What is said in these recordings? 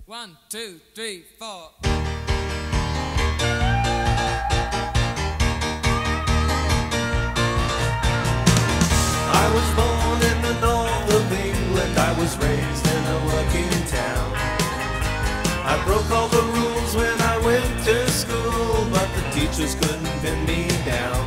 1, 2, 3, 4. I was born in the north of England. I was raised in a working town. I broke all the rules when I went to school, but the teachers couldn't pin me down.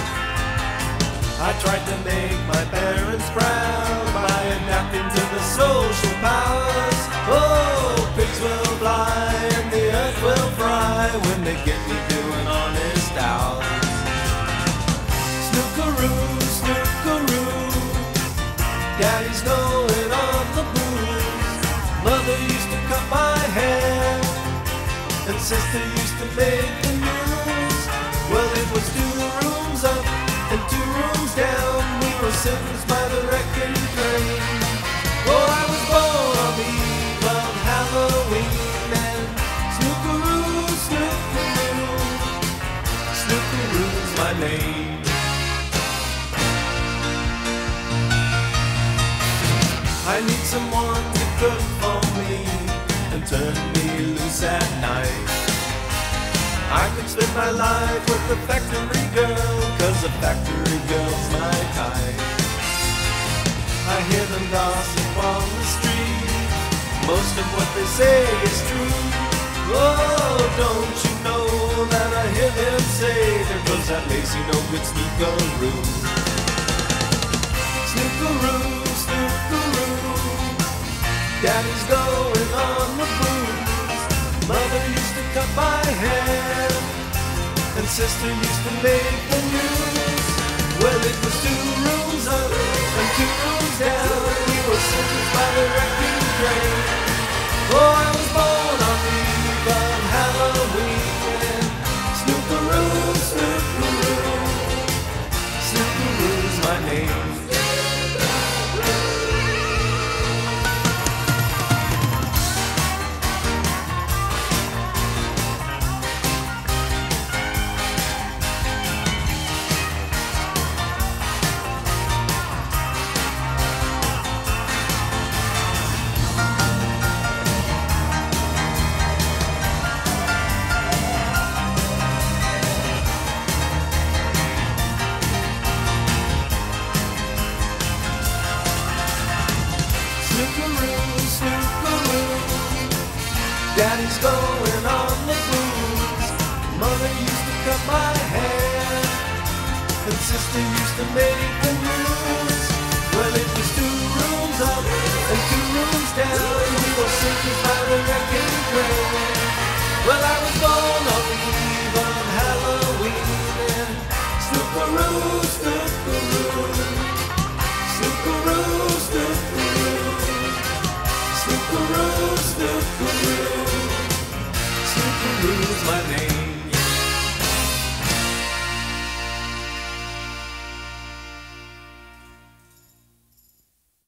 I tried to make my parents proud by adapting to the social powers. Oh, pigs will fly and the earth will fry when they get me doing honest hours. Snookeroo, snookeroo, Daddy's going on the booze. Mother used to cut my hair and sister used to make the news. Well, it was 2 rooms up and 2 rooms down. We were sentenced by the wrecking train. Oh, I was born on the eve of Halloween. And snookeroo, snookeroo, snookeroo's my name. I need someone to cook for me and turn me loose at night. I could spend my life with a factory girl, 'cause a factory girl's my type. I hear them gossip on the street. Most of what they say is true. Oh, don't you know that I hear them say there goes that lazy no good sneakeroo. Snookeroo, snookeroo, Daddy's going on the booze. Mother used to cut my hair and sister used to make the news. Well, it was 2 rooms up and 2 rooms down. We were sentenced by the wrecking train. Oh, I was born on the eve of Halloween. Snookeroo, snookeroo, snookeroo's my name. Daddy's going on the booze. Mother used to cut my hair and sister used to make the news. Well, it was 2 rooms up and 2 rooms down. We were sentenced by the wrecking train. Well, I was